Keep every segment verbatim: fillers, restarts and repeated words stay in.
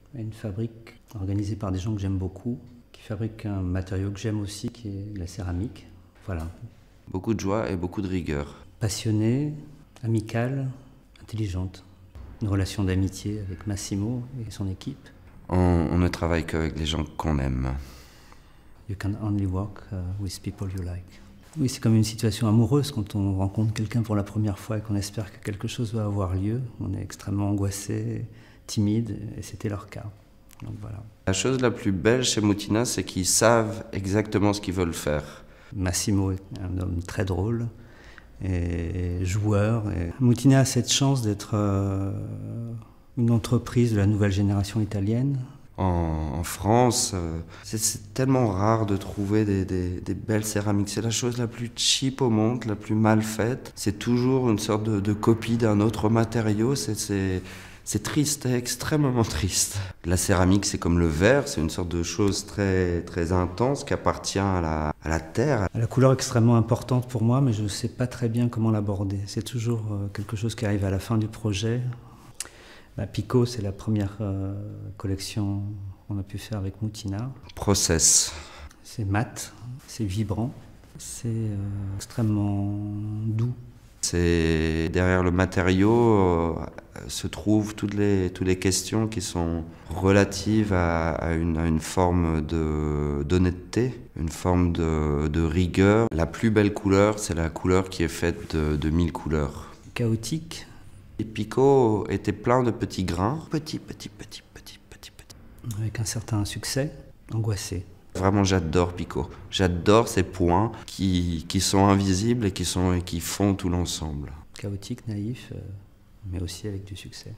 Une fabrique organisée par des gens que j'aime beaucoup, qui fabrique un matériau que j'aime aussi, qui est la céramique. Voilà. Beaucoup de joie et beaucoup de rigueur. Passionnée, amicale, intelligente. Une relation d'amitié avec Massimo et son équipe. On, on ne travaille qu'avec les gens qu'on aime. You can only work uh, with people you like. Oui, c'est comme une situation amoureuse quand on rencontre quelqu'un pour la première fois et qu'on espère que quelque chose va avoir lieu. On est extrêmement angoissé, timide, et c'était leur cas. Donc voilà. La chose la plus belle chez Moutina, c'est qu'ils savent exactement ce qu'ils veulent faire. Massimo est un homme très drôle et joueur. Et Moutina a cette chance d'être euh, une entreprise de la nouvelle génération italienne. En, en France, euh, c'est, c'est tellement rare de trouver des, des, des belles céramiques. C'est la chose la plus cheap au monde, la plus mal faite. C'est toujours une sorte de, de copie d'un autre matériau. C'est, c'est, c'est triste, c'est extrêmement triste. La céramique, c'est comme le verre, c'est une sorte de chose très, très intense qui appartient à la, à la terre. La couleur est extrêmement importante pour moi, mais je ne sais pas très bien comment l'aborder. C'est toujours quelque chose qui arrive à la fin du projet. Bah, Pico, c'est la première euh, collection qu'on a pu faire avec Moutina. Process. C'est mat, c'est vibrant, c'est euh, extrêmement doux. C'est derrière le matériau euh, se trouvent toutes les, toutes les questions qui sont relatives à, à, une, à une forme de, d'honnêteté, une forme de, de rigueur. La plus belle couleur, c'est la couleur qui est faite de, de mille couleurs. Chaotique. Et Pico était plein de petits grains, petits, petits, petits, petits, petits, petits. Avec un certain succès, angoissé. Vraiment, j'adore Pico. J'adore ces points qui, qui sont invisibles et qui, sont, et qui font tout l'ensemble. Chaotique, naïf, euh, mais aussi avec du succès.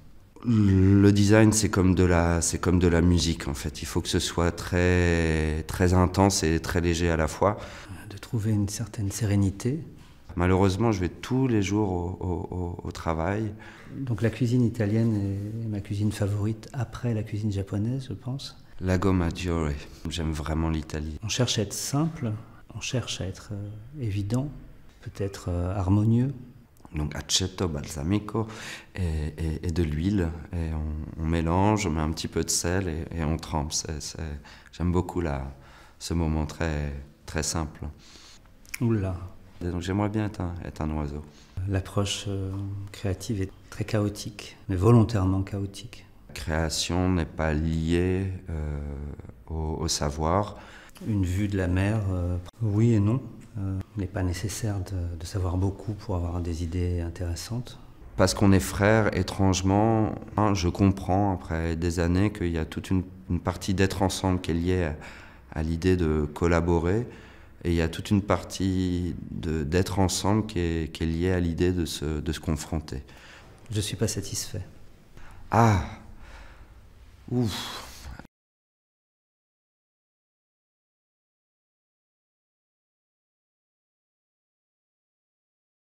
Le design, c'est comme de la, c'est comme de la musique, en fait. Il faut que ce soit très, très intense et très léger à la fois. De trouver une certaine sérénité. Malheureusement, je vais tous les jours au, au, au travail. Donc la cuisine italienne est ma cuisine favorite après la cuisine japonaise, je pense. Lago Maggiore. J'aime vraiment l'Italie. On cherche à être simple, on cherche à être euh, évident, peut-être euh, harmonieux. Donc aceto, balsamico et, et, et de l'huile. Et on, on mélange, on met un petit peu de sel et, et on trempe. C'est, c'est... J'aime beaucoup la, ce moment très, très simple. Oula. Et donc j'aimerais bien être un, être un oiseau. L'approche euh, créative est très chaotique, mais volontairement chaotique. La création n'est pas liée euh, au, au savoir. Une vue de la mer, euh, oui et non. Euh, il n'est pas nécessaire de, de savoir beaucoup pour avoir des idées intéressantes. Parce qu'on est frères, étrangement, hein, je comprends après des années qu'il y a toute une, une partie d'être ensemble qui est liée à, à l'idée de collaborer. Et il y a toute une partie de, d'être ensemble qui est, qui est liée à l'idée de se, de se confronter. Je ne suis pas satisfait. Ah Ouf